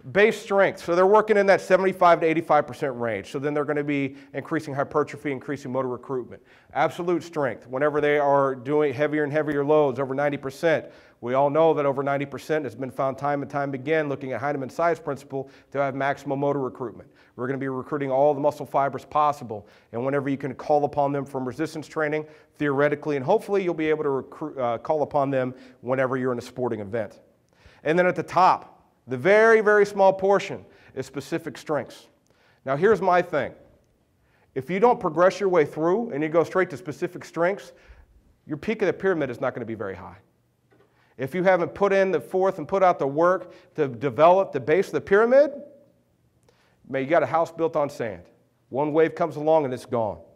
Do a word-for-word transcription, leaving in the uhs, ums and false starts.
Base strength, so they're working in that seventy-five to eighty-five percent range. So then they're going to be increasing hypertrophy, increasing motor recruitment. Absolute strength, whenever they are doing heavier and heavier loads, over ninety percent. We all know that over ninety percent has been found time and time again, looking at Heinemann's size principle, to have maximum motor recruitment. We're going to be recruiting all the muscle fibers possible, and whenever you can call upon them from resistance training, theoretically and hopefully you'll be able to recruit, uh, call upon them whenever you're in a sporting event. And then at the top, the very, very small portion is specific strengths. Now here's my thing. If you don't progress your way through and you go straight to specific strengths, your peak of the pyramid is not going to be very high. If you haven't put in the forth and put out the work to develop the base of the pyramid, man, you got a house built on sand. One wave comes along and it's gone.